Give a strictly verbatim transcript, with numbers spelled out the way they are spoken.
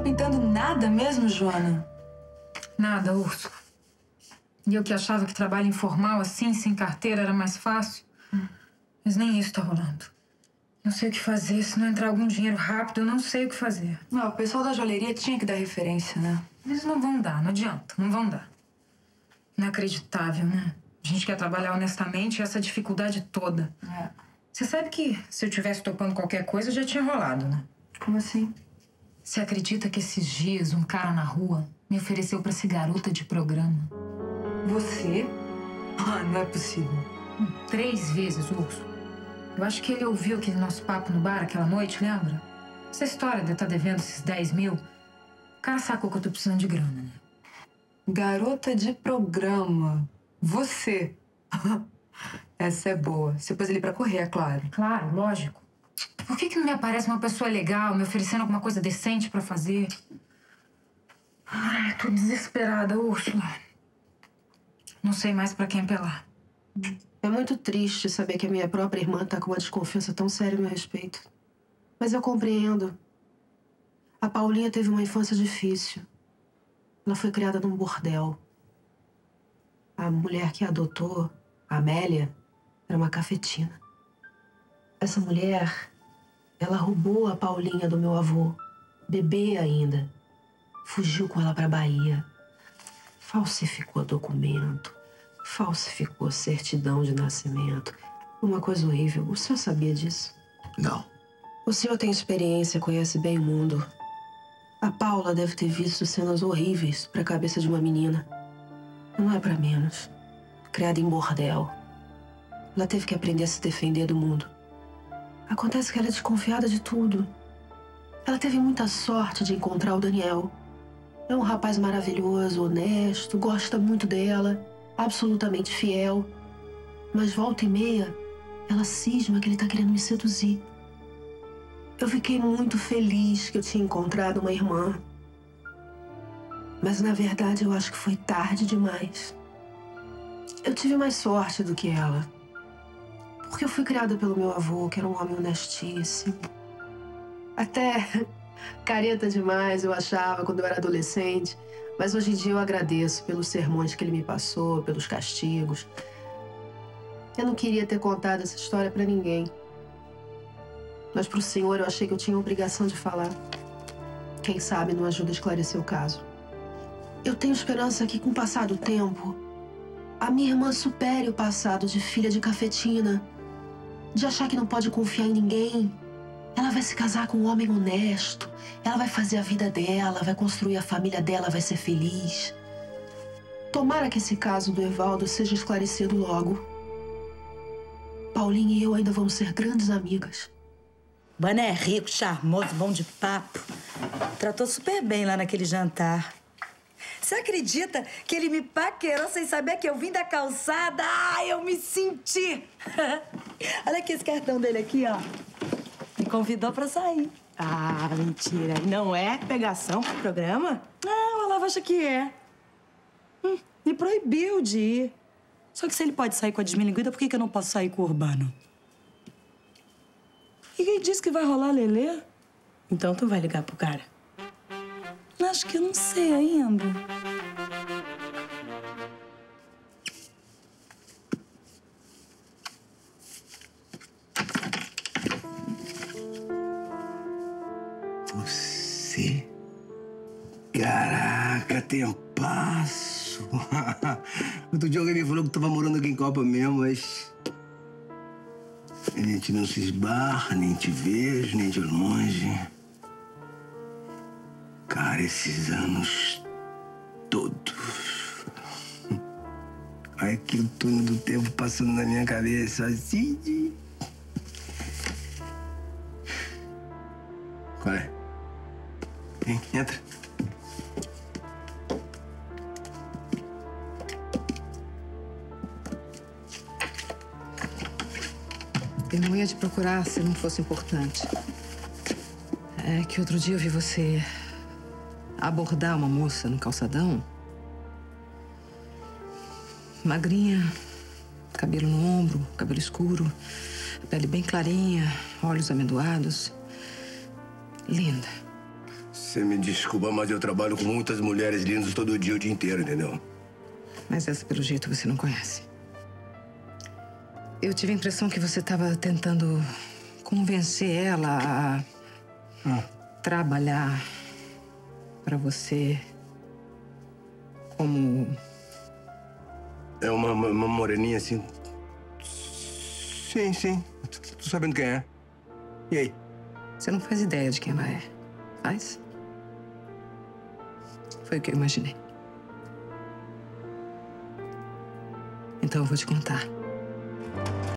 pintando nada mesmo, Joana? Nada, Úrsula. E eu que achava que trabalho informal assim, sem carteira, era mais fácil. Hum. Mas nem isso tá rolando. Não sei o que fazer. Se não entrar algum dinheiro rápido, eu não sei o que fazer. Não, o pessoal da joalheria tinha que dar referência, né? Eles não vão dar, não adianta. Não vão dar. Inacreditável, né? A gente quer trabalhar honestamente e essa dificuldade toda. É. Você sabe que se eu tivesse topando qualquer coisa, já tinha rolado, né? Como assim? Você acredita que esses dias um cara na rua me ofereceu pra ser garota de programa? Você? Ah, não é possível. Hum, três vezes, Urso. Eu acho que ele ouviu aquele nosso papo no bar aquela noite, lembra? Essa história de eu estar devendo esses dez mil. O cara sacou que eu tô precisando de grana, né? Garota de programa. Você. Essa é boa. Você pôs ele pra correr, é claro. Claro, lógico. Por que que não me aparece uma pessoa legal me oferecendo alguma coisa decente pra fazer? Ai, tô desesperada, Úrsula. Não sei mais pra quem apelar. É muito triste saber que a minha própria irmã tá com uma desconfiança tão séria a meu respeito. Mas eu compreendo. A Paulinha teve uma infância difícil. Ela foi criada num bordel. A mulher que a adotou, a Amélia, era uma cafetina. Essa mulher, ela roubou a Paulinha do meu avô, bebê ainda. Fugiu com ela pra Bahia. Falsificou documento. Falsificou certidão de nascimento. Uma coisa horrível. O senhor sabia disso? Não. O senhor tem experiência, conhece bem o mundo. A Paula deve ter visto cenas horríveis pra cabeça de uma menina. Não é pra menos. Criada em bordel. Ela teve que aprender a se defender do mundo. Acontece que ela é desconfiada de tudo. Ela teve muita sorte de encontrar o Daniel. É um rapaz maravilhoso, honesto, gosta muito dela, absolutamente fiel. Mas volta e meia, ela cisma que ele tá querendo me seduzir. Eu fiquei muito feliz que eu tinha encontrado uma irmã. Mas, na verdade, eu acho que foi tarde demais. Eu tive mais sorte do que ela. Porque eu fui criada pelo meu avô, que era um homem honestíssimo. Até careta demais eu achava quando eu era adolescente. Mas hoje em dia eu agradeço pelos sermões que ele me passou, pelos castigos. Eu não queria ter contado essa história pra ninguém. Mas pro senhor eu achei que eu tinha a obrigação de falar. Quem sabe não ajuda a esclarecer o caso. Eu tenho esperança que, com o passar do tempo, a minha irmã supere o passado de filha de cafetina, de achar que não pode confiar em ninguém. Ela vai se casar com um homem honesto, ela vai fazer a vida dela, vai construir a família dela, vai ser feliz. Tomara que esse caso do Evaldo seja esclarecido logo. Paulinha e eu ainda vamos ser grandes amigas. Bana é rico, charmoso, bom de papo. Tratou super bem lá naquele jantar. Você acredita que ele me paquerou sem saber que eu vim da calçada? Ah, eu me senti! Olha aqui esse cartão dele aqui, ó. Me convidou pra sair. Ah, mentira. Não é pegação pro programa? Ah, o Olavo acha que é. Hum, me proibiu de ir. Só que se ele pode sair com a desmilinguida, por que que eu não posso sair com o Urbano? E quem disse que vai rolar Lelê? Então tu vai ligar pro cara? Acho que eu não sei ainda. Você? Caraca, tempasso. Outro dia alguém me falou que tava morando aqui em Copa mesmo, mas... a gente não se esbarra, nem te vejo, nem de longe. Cara, esses anos todos. Olha aqui o túnel do tempo passando na minha cabeça, assim. Qual é? Vem, entra. Eu não ia te procurar se não fosse importante. É que outro dia eu vi você abordar uma moça no calçadão. Magrinha, cabelo no ombro, cabelo escuro, pele bem clarinha, olhos amendoados. Linda. Você me desculpa, mas eu trabalho com muitas mulheres lindas todo dia, o dia inteiro, entendeu? Mas essa, pelo jeito, você não conhece. Eu tive a impressão que você estava tentando convencer ela a Ah. trabalhar para você como... É uma, uma, uma moreninha assim... Sim, sim. Tô sabendo quem é. E aí? Você não faz ideia de quem ela é. Faz? Foi o que eu imaginei. Então eu vou te contar.